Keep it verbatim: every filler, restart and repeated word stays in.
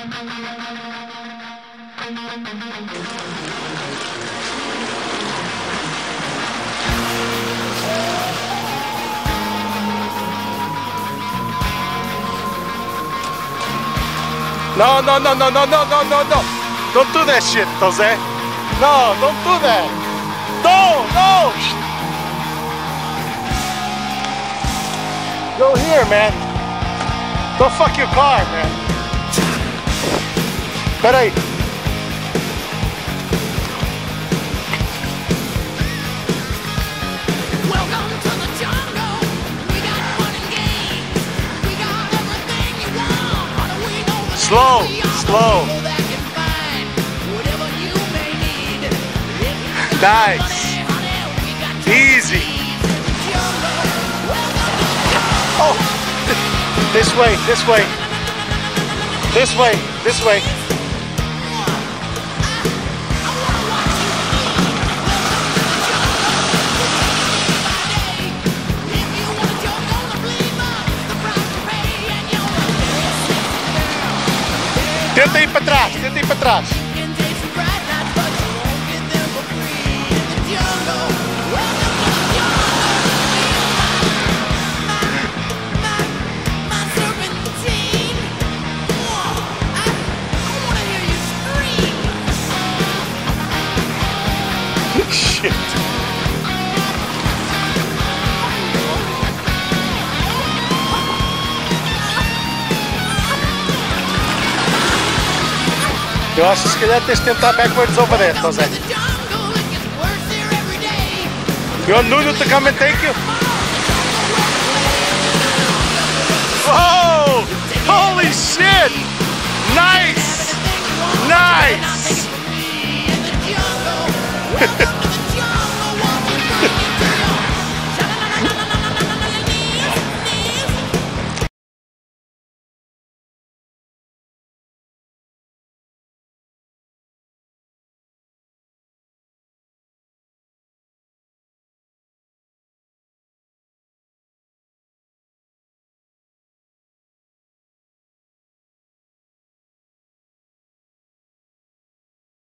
No, no, no, no, no, no, no, no, no. Don't do that shit, Jose. No, don't do that. No, no. Go here, man. Don't fuck your car, man. Peraí. Slow, slow. Nice. Easy. Oh, this way, this way. This way, this way. Tenta ir para trás, tenta ir para trás. Shit. Eu acho que se calhar tens de tentar backwards over there, Jose. You want Nuno to come and take you? Oh! Holy shit! Nice! Nice!